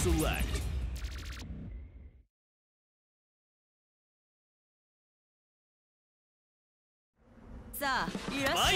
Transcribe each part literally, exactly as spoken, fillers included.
select. さあ、いらっしゃい。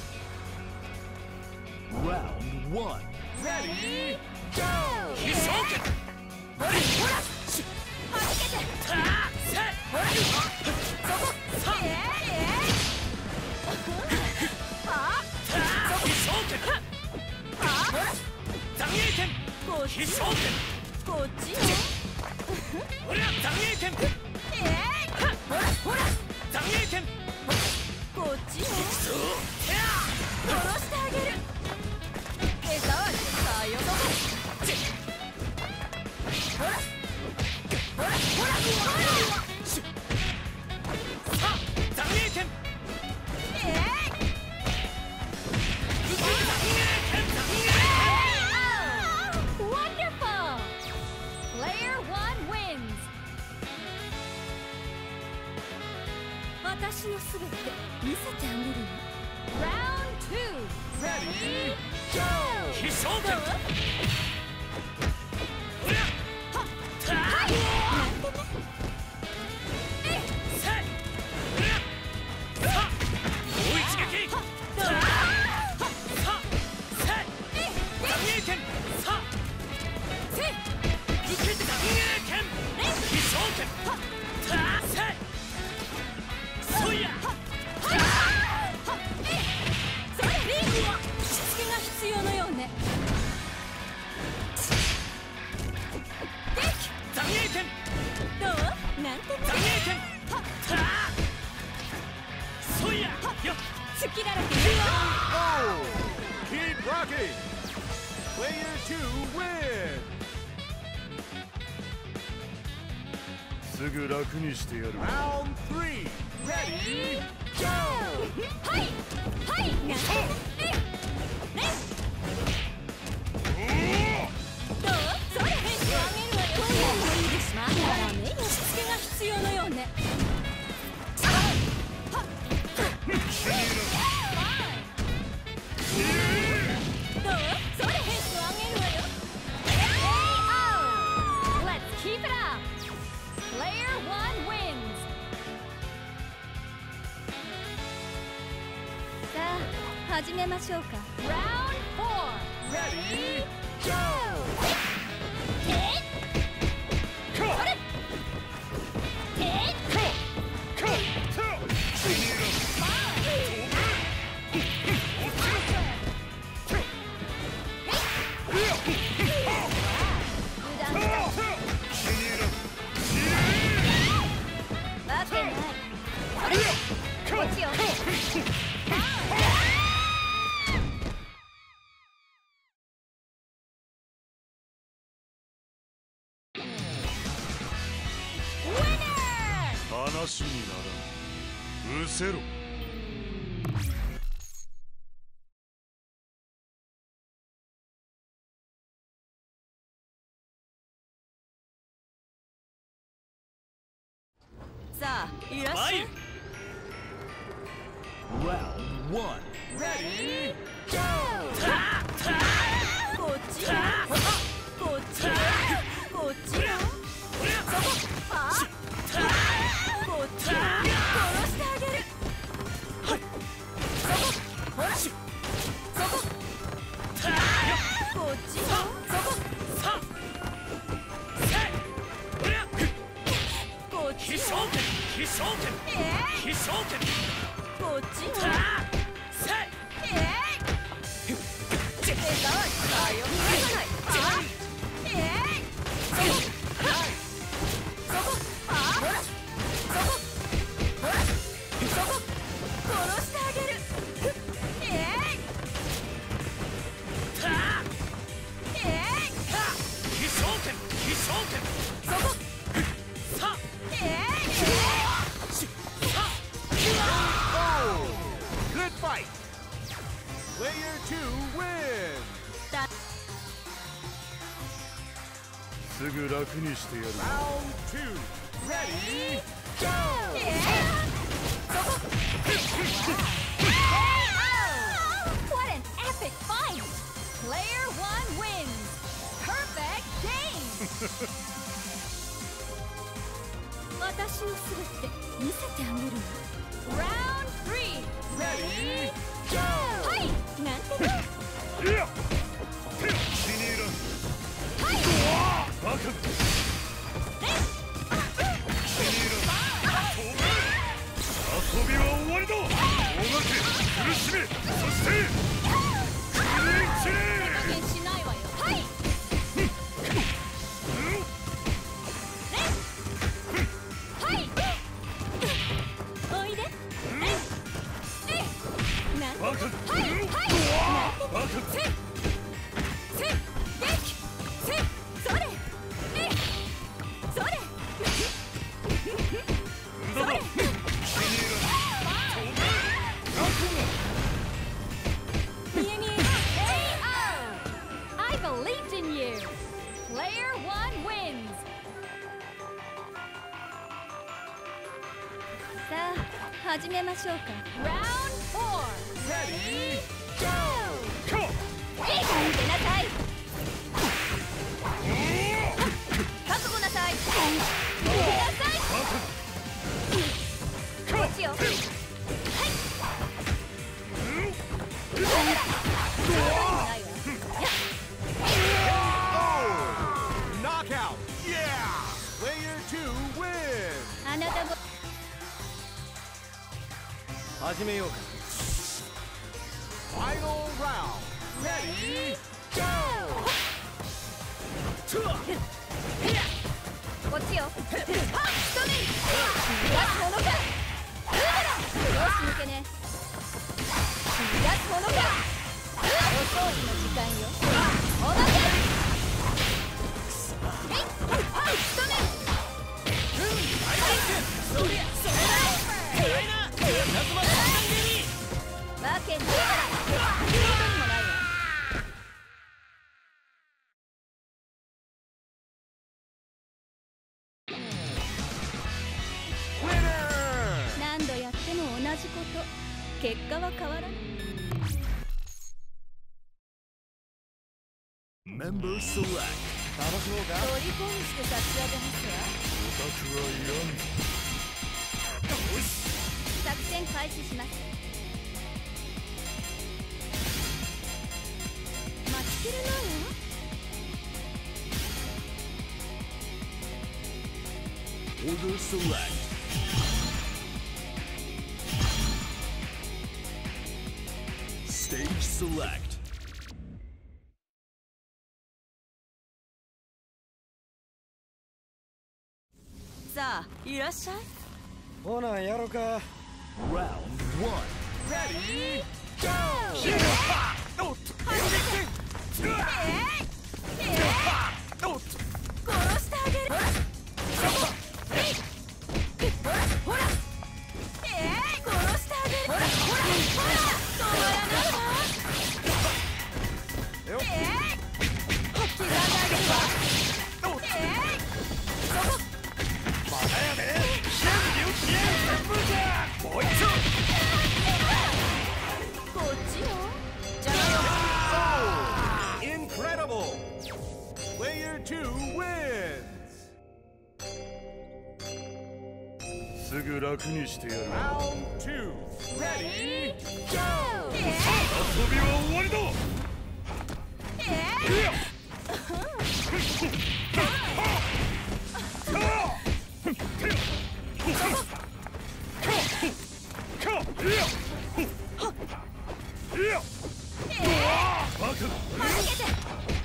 Round one. Ready, go! 必勝拳。 ほら、ほら、はじけて。 たあ、せ。 ほら、そこ。 さあ。 ええええ。はあ。 たあ、必勝拳。 はあ。ほら。 残影拳。 こっち。 必勝拳。 こっちよ。 ほら、残影拳。 ええ。ほら、ほら。 残影拳。 こっちよ。 そう。てあ。 殺してあげる。手触りさよ。 ち。 ほら。ほら、ほら、ほら。 し。さあ、残影拳。 ええ。 残影拳。残影拳。 Wonderful! Player one wins! 私のすべて見せてあげるよ。Round two! Ready, go! 必勝拳。 どう？ ほら。 はったあ。 はい！なんてね。えい！ せ。ほら。さあ。もう一撃。 はっどう？ たあ。 はっさあ。せ。 えい！ 残影拳。さあ。 せい！ 受けて残影拳。 えい！ 必勝拳。 はったあせ。そいや。 はっはい！はっえい！それ！リングはしつけが必要のようね。でき！ 残影拳。 どう？なんてね。 残影拳。 はったあ。そいや。よっ。 隙だらけね。 Oh! Keep rocking! Player two win! すぐ楽にしてやる。Round three! Ready, go! はいはいなんてね。えいねどう？それ返事をあげるわよ。こういうのもいいです。まだダメよ。しつけが必要のようね。はっどう？それ返事をあげるわよ。Let's keep it up! Player one wins! さあ、始めましょうか。Round four! Ready, go! えっ Come! それえっ Come! Come! 油断した。わけない。それこっちよ。 話にならん。うせろ。 さあ、いらっしゃい。 Round one. Ready, go! たあ。たあ。 こっちよ。こっちよ。こっちよ。 ほら。 そこ。はあ。 たあ。 こっちよ。殺してあげる。 はい。 そこ。ほら。そこ。 たあ。 こっちよ。そこ。 さあ。せ。ほら。 こっちよ。 必勝拳。必勝拳。 えい。 必勝拳。 こっちよ。 たあ。せ。 えい。手触りさよ。逃がさない。はあ。えい。そこ。そこ。はあ。ほら。そこ。ほら。そこ。殺してあげる。えい。 たあ。 えい。 必勝拳。必勝拳。 そこ。 さあ。 えい。 し。さあ。 Oh! Good fight! Player two win! だすぐ楽にしてやる。Round two! Ready, go! えい。そこ。What an epic fight! Player one wins. Perfect game. 私のすべて見せてあげるわ。ラウンドスリー、レディー、ゴー。はい、なんてね。 いや気に入らん。 はい。 バカだ。気に入らん。飛べ。遊びは終わりだ。おまけ苦しめ、そしてクリンチ加減しないわよ。はい。はい。おいで。なんて。 バカだ。 はいはい。 バカだ。 せっせっげきせっそれえいそれ無駄だ。気に入らん。飛べ。ガクが。 見え見え エーオーI believed in you Player one wins さあ始めましょうか Round four Ready Go か。 いい感じ出なさい覚悟なさい出なさいこっちよはいそうでもないわ Knockout! Yeah! Player two wins! あなたも始めようか Final round! Ready? Go! こっちよはっ一目逃がすものかうらよし抜けね逃がすものかお掃除の時間よおまけえいはっ一目そりゃそれだ偉いな夏までわけねえから言うことにもないわ何度やっても同じこと結果は変わらない Member select。 楽しもうか取り込みして差し上げますわオタクはいらん。よし。 作戦開始します待ちきれないわ Order select。Stage select。 さあいらっしゃいほなやろうか Round one。 Ready? Go! おっとえいえいおっと殺してあげるえいほらえい殺してあげるほらほらほら止まらないわよっえい刻んであげるわえいそこまだやで準備を消えるブじゃもう一丁こっちよじゃあ Incredible! Player two wins! すぐ楽にしてやる。 Round two. Ready? Go! 遊びは終わりだ。 えいいや。バカだ。 はじけて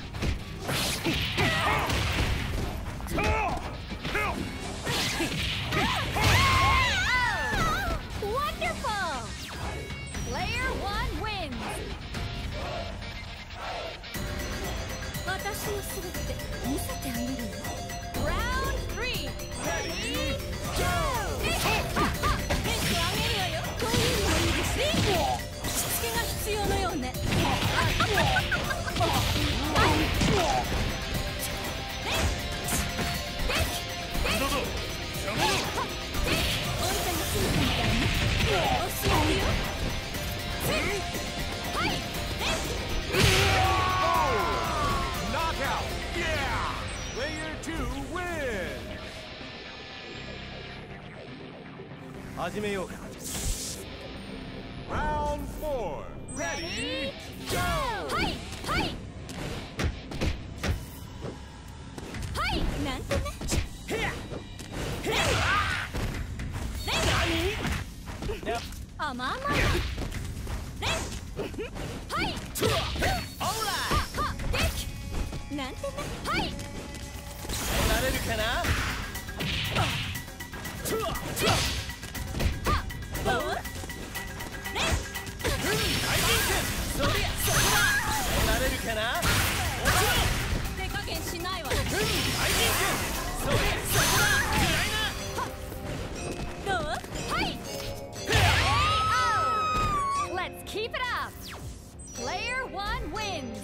Wonderful! Player one wins! 私のすべて見せてあ始めようか。 Round four. Ready, go! はいはいはいなんてね。 へやレンレン甘々レンはいオーラははできなんてね。はいなれるかな。 はボーレンそりゃそこだ。なれるかな。 手加減しないわ。 大人君そりゃそこだ。 どうはい Let's keep it up! Player one wins!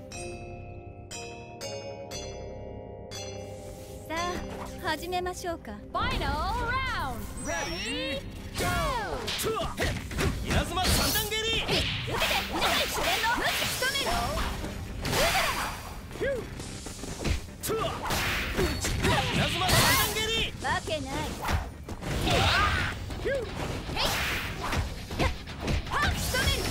さあ、始めましょうか。Final round! Ready, go! 稲妻三段蹴り。 受けて、皆さん自然の向き務める稲妻三段蹴り。 わけない。へいやっはっ仕留める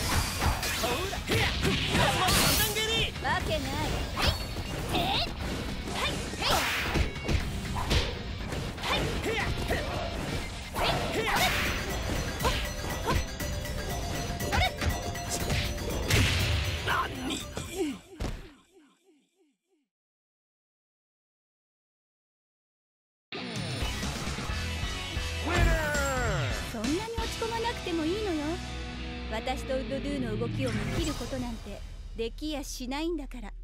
稲妻三段蹴り。 わけない。はいえいはいはいはいはいそんなに落ち込まなくてもいいのよ。私とウッドドゥの動きを見切ることなんてできやしないんだから。